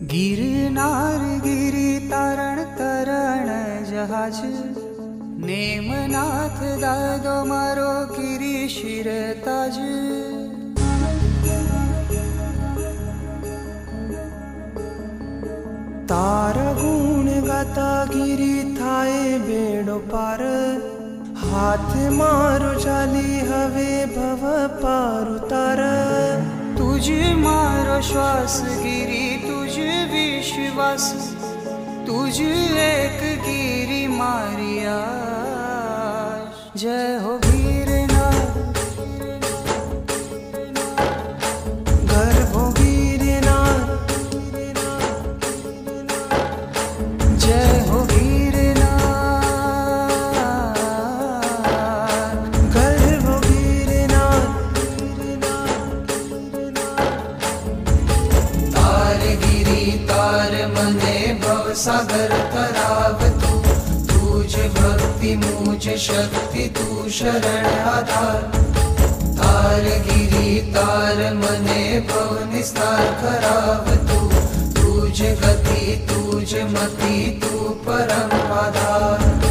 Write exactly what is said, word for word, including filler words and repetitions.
गिरनार गिरी तारण तरण जहाज नेमनाथ दादो मारो गिरी शिर ताज। तार गुण गाता गिरी थाए बेड़ो पार हाथ मारो चाली हवे भव पार उतार। तुझ मारो श्वास गिरी तुझ विश्वास तुझ एक गिरी मारिया। जय हो गिरनार गर्भो गिरनार जय हो गिरनार गर्भो गिरनार। तार गिरी तार मने भव सागर तराव तू तुझ भक्ति मुझ शक्ति तू शरण आधार। तार गिरी तार मने भव निस्तार कराव तू तुझ गति तुझ मति तू परम आधार।